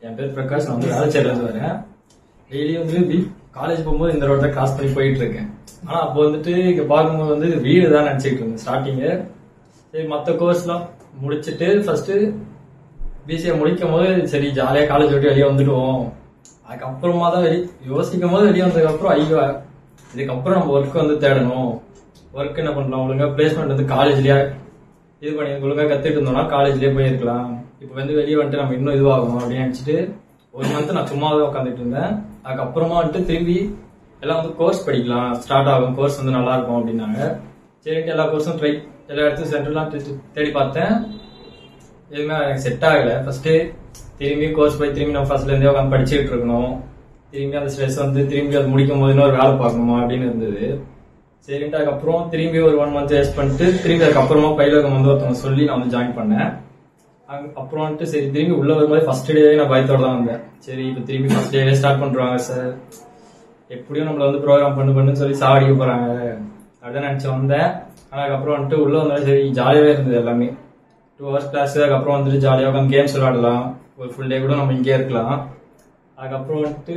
என் பேர் பிரகாஷ். நான் வந்து வேலைச்சேரிலிருந்து வரேன். டெய்லி வந்து காலேஜ் போகும்போது இந்த ரோட கிராஸ் பண்ணி போயிட்டு இருக்கேன். ஆனா அப்போ வந்துட்டு இங்க பார்க்கும்போது வந்து வீடு தான் நினைச்சிட்டு இருந்தேன் ஸ்டார்டிங்கு. சரி, மற்ற கோர்ஸ்லாம் முடிச்சுட்டு ஃபர்ஸ்ட் பிசிஏ முடிக்கும் போது சரி ஜாலியா காலேஜ் விட்டு வெளியே வந்துடுவோம். அதுக்கப்புறமா தான் யோசிக்கும் போது வெளியே வந்ததுக்கு அப்புறம் ஐயோ இதுக்கப்புறம் நம்ம ஒர்க் வந்து தேடணும். ஒர்க் என்ன பண்ணலாம், ஒழுங்கா பிளேஸ்மெண்ட் வந்து காலேஜ்லயே இது பண்ணி ஒழுங்கா கத்துட்டு இருந்தோம்னா காலேஜ்லயே போயிருக்கலாம். இப்போ வந்து வெளியே வந்துட்டு நம்ம இன்னும் இதுவாகணும் அப்படின்னு நினைச்சிட்டு ஒரு மந்த் நான் சும்மாவே உட்காந்துட்டு இருந்தேன். அதுக்கப்புறமா வந்துட்டு திரும்பி எல்லாம் வந்து கோர்ஸ் படிக்கலாம், ஸ்டார்ட் ஆகும், கோர்ஸ் வந்து நல்லா இருக்கும் அப்படின்னாங்க. சரிட்டு எல்லா கோர்ஸும் எல்லா இடத்துக்கும் சென்டர்லாம் தேடி பார்த்தேன். எதுவுமே எனக்கு செட் ஆகல. ஃபர்ஸ்ட் திரும்பி கோர்ஸ் போய் திரும்பி நம்ம ஃபர்ஸ்ட்ல இருந்தே உட்காந்து படிச்சுட்டு இருக்கணும். திரும்பி அந்த ஸ்ட்ரெஸ் வந்து திரும்பி அது முடிக்கும் போது இன்னொரு வேலை பார்க்கணுமா அப்படின்னு இருந்தது. சரிட்டு அதுக்கப்புறம் திரும்பி ஒரு 1 மந்த் வேஸ்ட் பண்ணிட்டு திரும்பி அதுக்கப்புறமா பயிலகம் வந்து ஒருத்தவங்க சொல்லி நான் வந்து ஜாயின் பண்ணேன். அப்புறம் வந்துட்டு சரி திரும்பி உள்ள வரும்போது ஃபர்ஸ்ட் டேவே நான் பயத்தோட தான் வந்தேன். சரி இப்போ திரும்பி ஃபர்ஸ்ட் டேவே ஸ்டார்ட் பண்றாங்க சார், எப்படியும் நம்மள வந்து ப்ரோக்ராம் பண்ணுன்னு சொல்லி சாவடிக்க போறாங்க அப்படின்னு நினைச்சு வந்தேன். அதுக்கப்புறம் வந்துட்டு உள்ள வந்தாலும் சரி ஜாலியாவே இருந்தது. எல்லாமே 2 hours கிளாஸ். அதுக்கப்புறம் வந்துட்டு ஜாலியாக உட்காந்து கேம்ஸ் விளையாடலாம். ஒரு ஃபுல் டே கூட நம்ம இங்கே இருக்கலாம். அதுக்கப்புறம் வந்துட்டு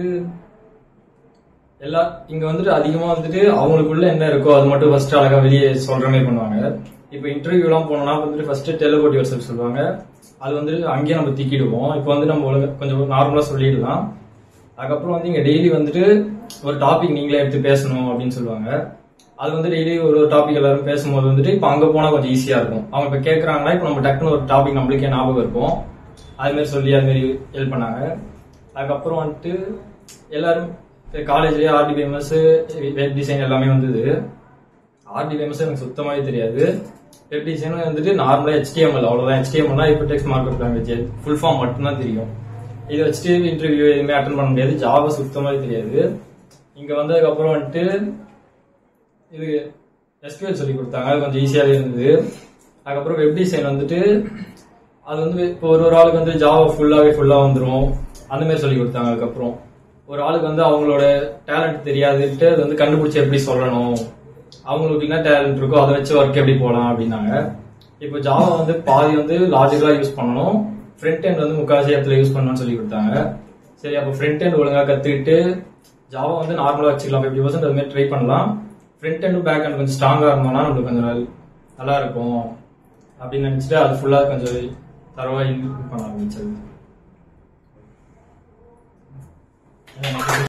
இங்க வந்துட்டு அதிகமா வந்துட்டு அவங்களுக்குள்ள என்ன இருக்கோ அது மட்டும் ஃபர்ஸ்ட் அழகா வெளியே சொல்ற மாதிரி பண்ணுவாங்க. இப்போ இன்டர்வியூ எல்லாம் போனோம்னா வந்துட்டு ஃபர்ஸ்ட் டெல் அபௌட் யுவர்செல்ஃப் சொல்லுவாங்க. அது வந்துட்டு அங்கேயே நம்ம திக்கிடுவோம். இப்போ வந்து நம்ம கொஞ்சம் நார்மலா சொல்லிடலாம். அதுக்கப்புறம் வந்து இங்க டெய்லி வந்துட்டு ஒரு டாபிக் நீங்களே எடுத்து பேசணும் அப்படின்னு சொல்லுவாங்க. அது வந்து டெய்லி ஒரு டாபிக் எல்லாரும் பேசும்போது வந்துட்டு இப்போ அங்க போனா கொஞ்சம் ஈஸியா இருக்கும். அவங்க இப்ப கேட்கறாங்கன்னா இப்போ நம்ம டக்குன்னு ஒரு டாபிக் நம்மளுக்கே ஞாபகம் இருக்கும். அது மாதிரி சொல்லி அது மாதிரி ஹெல்ப் பண்ணாங்க. அதுக்கப்புறம் வந்துட்டு எல்லாரும் காலேஜ்லயே RDBMS வெப் டிசைன் எல்லாமே வந்தது. RDBMS எனக்கு சுத்தமாவே தெரியாது. வெப் டிசைன் வந்துட்டு நார்மலா HTML அவ்வளவுதான். HTML இப்போ text markup language full form மட்டும்தான் தெரியும். இதை வச்சுட்டு இன்டர்வியூ எதுவுமே அட்டன் பண்ண முடியாது. ஜாவா சுத்தமாவே தெரியாது. இங்க வந்ததுக்கு அப்புறம் வந்துட்டு இது SQL சொல்லி கொடுத்தாங்க. அது கொஞ்சம் ஈஸியாவே இருந்தது. அதுக்கப்புறம் வெப் டிசைன் வந்துட்டு அது வந்து இப்போ ஒரு ஆளுக்கு வந்து ஜாவா ஃபுல்லா வந்துடும் அந்த மாதிரி சொல்லி கொடுத்தாங்க. அதுக்கப்புறம் ஒரு ஆளுக்கு வந்து அவங்களோட டேலண்ட் தெரியாதுட்டு அது வந்து கண்டுபிடிச்சு எப்படி சொல்லணும், அவங்களுக்கு என்ன டேலண்ட் இருக்கோ அதை வச்சு ஒர்க் எப்படி போகலாம் அப்படின்னாங்க. இப்போ ஜாவா வந்து பாதி வந்து லாஜிக்கலா யூஸ் பண்ணணும், ஃப்ரண்ட் எண்ட் வந்து முக்காசி இடத்துல யூஸ் பண்ணணும்னு சொல்லி கொடுத்தாங்க. சரி, அப்போ ஃப்ரண்ட் எண்ட் ஒழுங்கா கத்துக்கிட்டு ஜாவா வந்து நார்மலா வச்சுக்கலாம், 50% அது மாதிரி ட்ரை பண்ணலாம். ஃப்ரண்ட் எண்ட் பேக் எண்ட் கொஞ்சம் ஸ்ட்ராங்கா இருந்தோம்னா நம்மளுக்கு கொஞ்சம் நல்லா இருக்கும் அப்படின்னு நினைச்சிட்டு அது ஃபுல்லா கொஞ்சம் தரவா யூஸ் பண்ண ஆரம்பிச்சது.